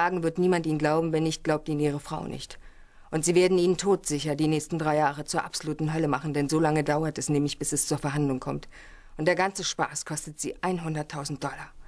sagen, wird niemand Ihnen glauben, wenn nicht, glaubt Ihnen Ihre Frau nicht. Und Sie werden Ihnen todsicher die nächsten 3 Jahre zur absoluten Hölle machen, denn so lange dauert es nämlich, bis es zur Verhandlung kommt. Und der ganze Spaß kostet Sie $100.000.